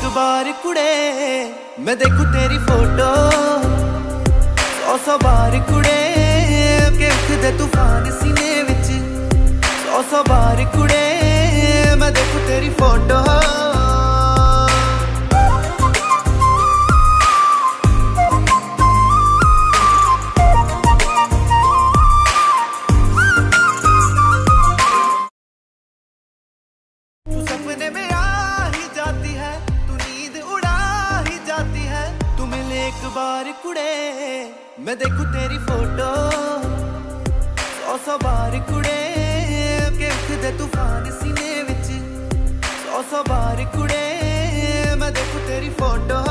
एक बार कुड़े मैं देखूं तेरी फोटो, सौ बार कुड़े के उठदे तूफान सीने विच, सौ बार कुड़े मैं देखूं तेरी फोटो। तू सपने में आ ही जाती है, तू नींद उड़ा ही जाती है, तू मिले एक बार कुड़े मैं देखूं तेरी फोटो, सौ बार कुड़े के उठदे तूफान सीने विच, सौ बार कुड़े मैं देखूं तेरी फोटो।